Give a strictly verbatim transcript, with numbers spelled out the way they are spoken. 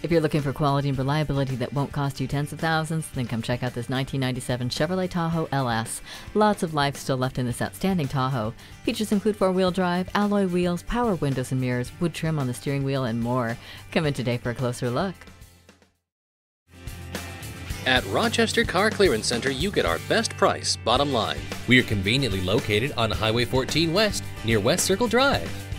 If you're looking for quality and reliability that won't cost you tens of thousands, then come check out this nineteen ninety-seven Chevrolet Tahoe L S. Lots of life still left in this outstanding Tahoe. Features include four-wheel drive, alloy wheels, power windows and mirrors, wood trim on the steering wheel, and more. Come in today for a closer look. At Rochester Car Clearance Center, you get our best price, bottom line. We are conveniently located on Highway fourteen West, near West Circle Drive.